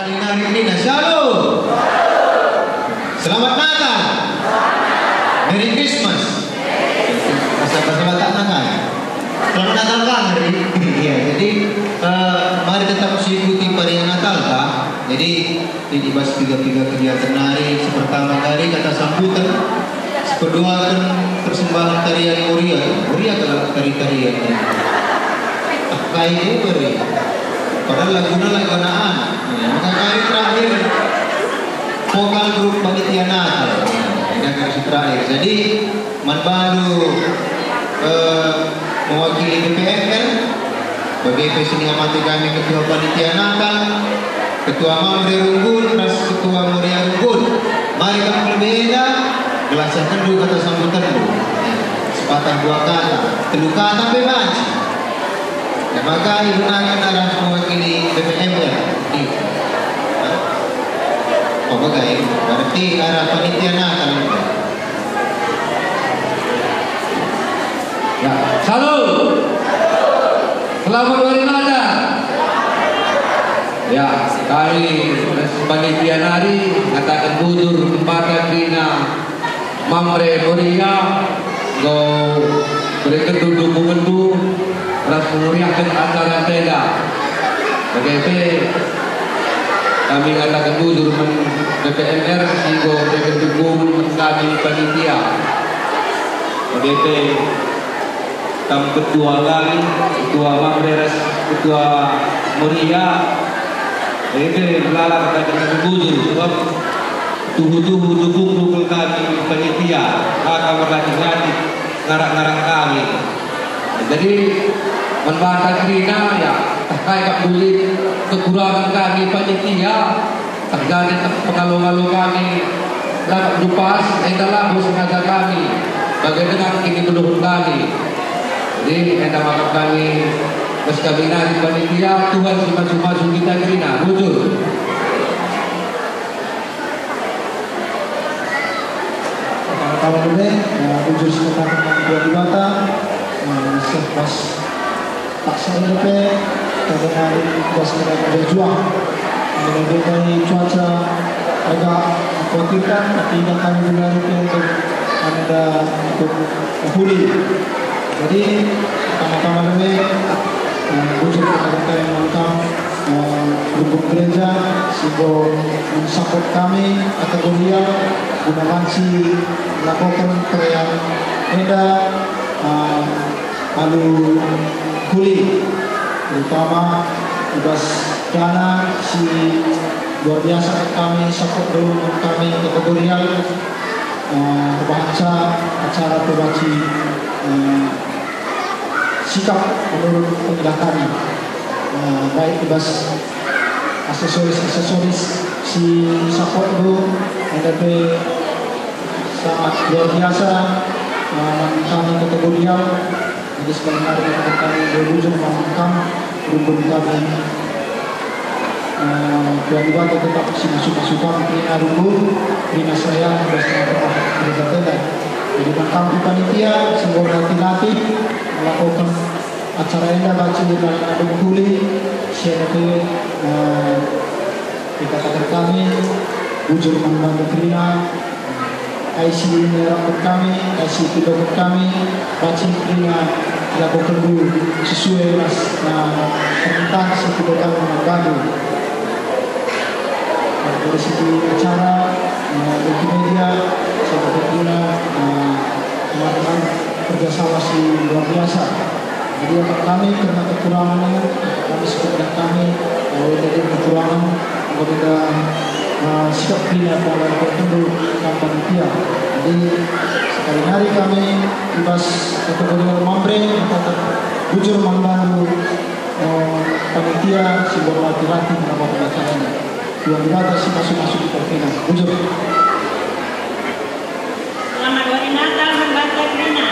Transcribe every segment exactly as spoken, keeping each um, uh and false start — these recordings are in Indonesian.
Saling ini Shalom. Selamat Natal. Merry Christmas. Bahasa-bahasa Batak Natal. Selamat Natal kan hari ini. Ya, jadi uh, mari tetap ikuti perayaan Natal kah? Jadi ini bahas tiga-tiga kegiatan hari. Sepertama kali kata sambutan. Kedua kan persembahan tarian Korea. Korea kalau tari-tarian. Kayak beri. Padahal lagunya lagu anak-anak. Maka kali terakhir vokal grup panitia Natal. Ini kali terakhir. Jadi Manbandu eh, mewakili B P M L bagi presiden amati kami ketua panitia Natal, ketua Mamre Runggul, dan ketua Muria Runggul. Mari kami berbeda. Gelaskan dulu kata sambutan dulu. Sepatah dua kata, telu kata bebas. Ya, maka ibu akan arah mewakili B P M ya. Oh bagai, berarti arah panitia Natal. Ya, salam. Selamat hari Natal. Ya, kami panitia nari katakan budur tempatan dina Mamre Korea go mereka duduk mengendu ras meriahkan acara tenda. Bagaimana kami katakan budur D P M R go mereka duduk kami panitia. Bagaimana kami ketua kami ketua Mamre ras ketua Muria ini melalui katakan budur sebab tuhu-tuhu dukung-dukung kami panitia akan berlatih-latih ngarak-ngarak kami. Jadi membantah Krina ya terkait kulit kekurangan kami panitia terjadi pengalu-ngalu kami dapat lupas adalah sengaja kami bagaimana kini menurut kami. Jadi ada maaf kami berkabinat panitia Tuhan semua-semua kita Krina bujur. Kawan ini, bujur sekitar dua di bata, pas tak saya lepe, pada hari kita sekitar berjuang, mengenai dari cuaca agak mengkhawatirkan, tapi tidak kami juga lepe untuk anda untuk pulih. Jadi pertama-tama ini bujur kita yang mengangkat dukung gereja, sehingga mensupport kami kategorial gunakan si melakukan perayaan Eda uh, lalu kuli terutama tugas dana si luar biasa kami support dulu kami kategorial uh, bahasa acara berbagi uh, sikap menurut pengilah kami uh, baik tugas aksesoris-aksesoris si support dulu N D P sangat luar biasa uh, kami kategorial. Jadi sekarang hari ini kami berujung mengangkat rumput kami tuan tuan tetap si masuk-masukan Rina Runggul, Rina saya bersama mereka tenda. Jadi kami panitia sebuah latih-latih melakukan acara ini baca dan adu kuli siapa dikatakan kami bujur membantu Rina I C menyerahkan kami, I C dokter kami, baca Rina dilakukan dulu sesuai mas permintaan si dokter membantu. Dari segi acara, multimedia, saya berguna teman-teman kerjasama si luar biasa. Jadi untuk kami karena kekurangannya, kami sebenarnya kami kalau dari kekurangan, kalau kita sikap pilihan dalam bertemu panitia. Jadi sekali hari kami bebas kategori Mamre, kita bujur membantu panitia sebuah latih-latih melakukan acara ini. Dua dibata sih masuk-masuk di Perpina. Bujur. Selamat hari Natal membantu Krina.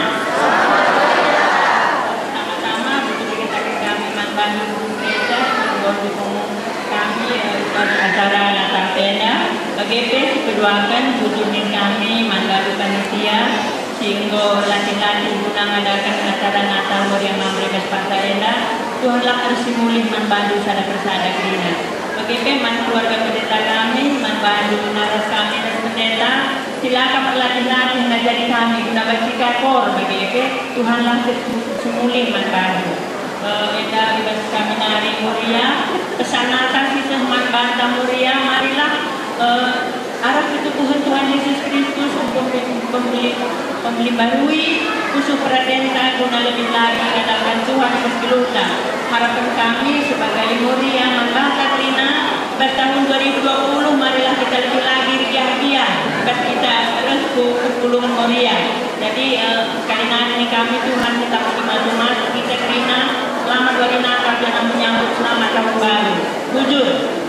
Sama-sama begitu kita ke kami membantu gereja mendukung kami pada acara Natal Tenda. Bagaimana keduakan bujurin kami membantu panitia sehingga latih-latih guna mengadakan acara Natal Meriam Mamre Pasar Enda. Tuhanlah harus dimulih membantu sada persada Krina. G P man keluarga pendeta kami, man bantu naras kami dan pendeta, silakan berlatih-latih ngajari kami guna baca kor bagi G P. Tuhanlah semulih man bantu. Eda bebas kami nari muria, pesan Natal kita man banta muria, marilah arah ketukuhan Tuhan Yesus Kristus untuk pembeli pembeli barui usuh pradenta guna lebih lagi katakan Tuhan keseluruhan. Harapan kami sebagai muria membangkat Rina pada tahun dua ribu dua puluh, marilah kita lebih lagi riah-riah pada kita resku kepulungan muria. Jadi sekali nanti kami Tuhan kita maju-maju kita Rina selamat hari Natal dan menyambut selamat tahun baru. Jujur.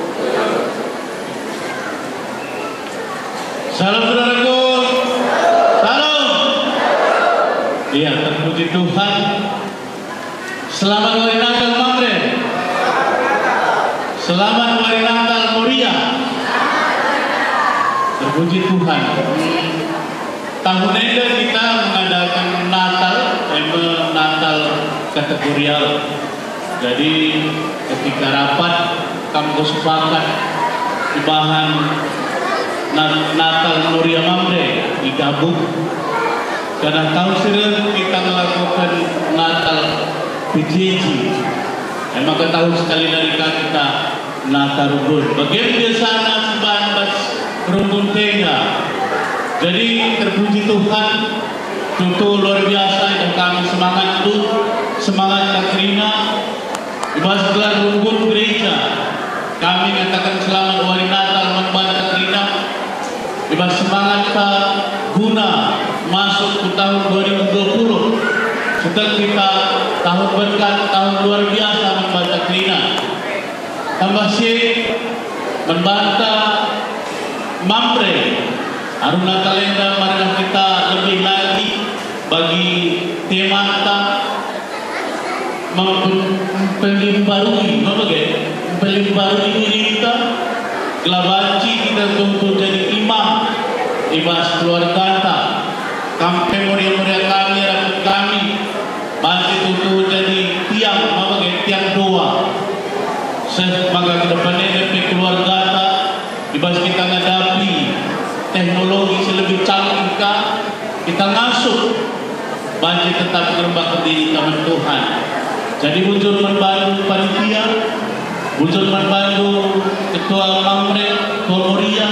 Salam saudaraku. Salam. Iya, terpuji Tuhan. Selamat hari Natal Mamre. Selamat hari Natal Moria. Terpuji Tuhan. Tahun ini kita mengadakan Natal, tema Natal kategorial. Jadi ketika rapat kamu sepakat di bahan Natal Moria Mamre digabung, karena tahun ini kita melakukan Natal P J J. Emang ketahui sekali dari kita Natal Rumpun. Bagian di sana sebahan bas rumpun tenda. Jadi terpuji Tuhan, tentu luar biasa yang kami semangat itu, semangat Katrina, dibahas gelar rumpun gereja. Kami katakan selamat hari Natal membantu Katrina. Dibahas semangat kita guna masuk ke tahun dua ribu dua puluh. Setelah kita tahun berkat, tahun luar biasa membantu Katrina. Tambah si membantu Mamre. Aruna kalenda marilah kita lebih lagi bagi tema kita mempelimbarui, mempelimbarui diri kita, gelabanci kita untuk jadi imam, ibas keluarga kita, kampe muria-muria kami, rakyat kami, masih untuk jadi tiang, apa tiang doa. Maka ke depannya dari keluarga kita, ibas kita ngadapi teknologi lebih canggih kita, kita ngasuh banyak tetap berembak diri teman Tuhan. Jadi muncul membantu panitia, muncul membantu ketua Mamre, Moria,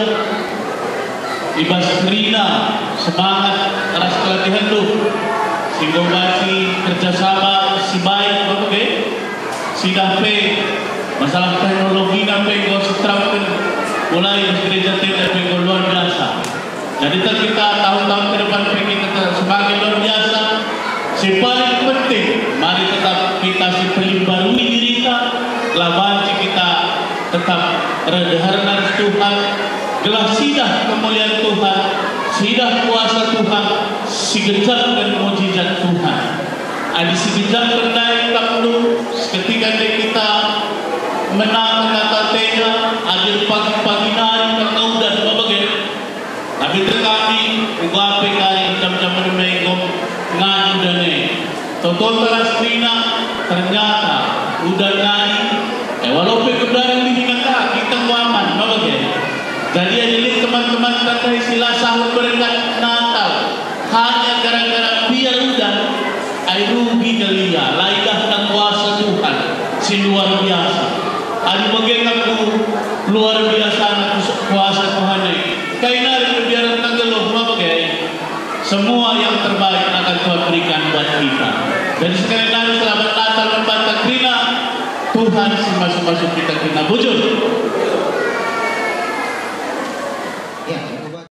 Ibas Rina, semangat aras pelatihan lu, sehingga baci kerjasama si baik, oke, si dape masalah teknologi dape gue seterapkan mulai dari gereja tidak pengen luar biasa. Jadi kita tahun-tahun ke depan pengen kita semakin luar biasa. Si paling penting, mari tetap kita si pelimbarui diri kita, labanci kita tetap redaharan Tuhan, gelah sidah kemuliaan Tuhan, sidah kuasa Tuhan, si gejat dan mujizat Tuhan. Ada si gejat berdaya perlu ketika kita menang kata tega, ada pagi-pagi nari karena udah babagai. Tapi terkami ugape kali jam-jam berminggu ngani dan ne. Tonton Palestina ternyata udah ngani. Eh walaupun kebenaran di kita kita aman babagai. Jadi ada lihat teman-teman kata istilah sahur berkat Natal hanya gara-gara biar udah air rugi delia, laikah dan kuasa Tuhan si luar biasa. Ada bagian aku luar biasa kuasa Tuhan ini. Kainari kebiaran tanggeluh apa gaya? Semua yang terbaik akan Tuhan berikan buat kita. Dan sekali lagi selamat Natal membantu kita. Tuhan si masuk-masuk kita kena bujur.